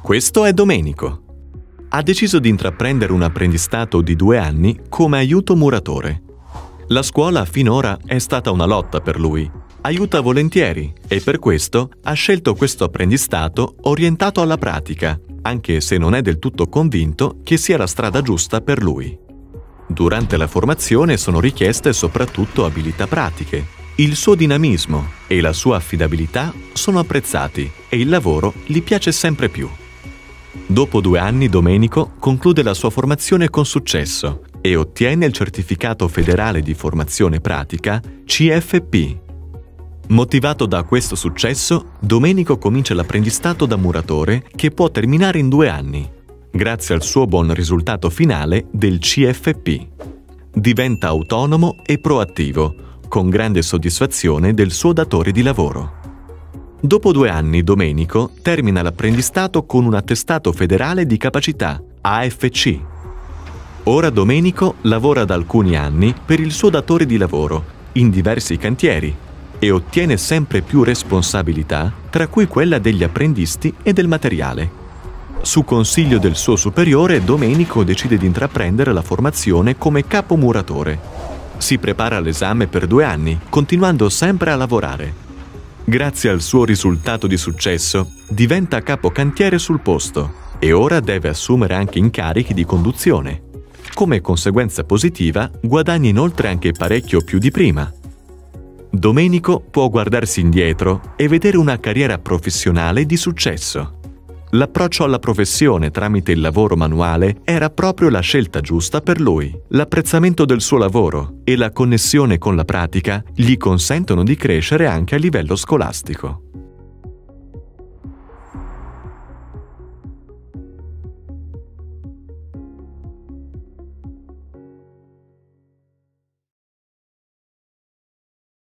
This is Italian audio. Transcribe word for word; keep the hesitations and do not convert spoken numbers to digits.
Questo è Domenico. Ha deciso di intraprendere un apprendistato di due anni come aiuto muratore. La scuola finora è stata una lotta per lui. Aiuta volentieri e per questo ha scelto questo apprendistato orientato alla pratica, anche se non è del tutto convinto che sia la strada giusta per lui. Durante la formazione sono richieste soprattutto abilità pratiche. Il suo dinamismo e la sua affidabilità sono apprezzati e il lavoro gli piace sempre più. Dopo due anni Domenico conclude la sua formazione con successo e ottiene il certificato federale di formazione pratica C F P. Motivato da questo successo, Domenico comincia l'apprendistato da muratore che può terminare in due anni, grazie al suo buon risultato finale del C F P. Diventa autonomo e proattivo, con grande soddisfazione del suo datore di lavoro. Dopo due anni Domenico termina l'apprendistato con un attestato federale di capacità, A F C. Ora Domenico lavora da alcuni anni per il suo datore di lavoro, in diversi cantieri, e ottiene sempre più responsabilità, tra cui quella degli apprendisti e del materiale. Su consiglio del suo superiore, Domenico decide di intraprendere la formazione come capo muratore. Si prepara all'esame per due anni, continuando sempre a lavorare. Grazie al suo risultato di successo, diventa capo cantiere sul posto e ora deve assumere anche incarichi di conduzione. Come conseguenza positiva, guadagna inoltre anche parecchio più di prima. Domenico può guardarsi indietro e vedere una carriera professionale di successo. L'approccio alla professione tramite il lavoro manuale era proprio la scelta giusta per lui. L'apprezzamento del suo lavoro e la connessione con la pratica gli consentono di crescere anche a livello scolastico.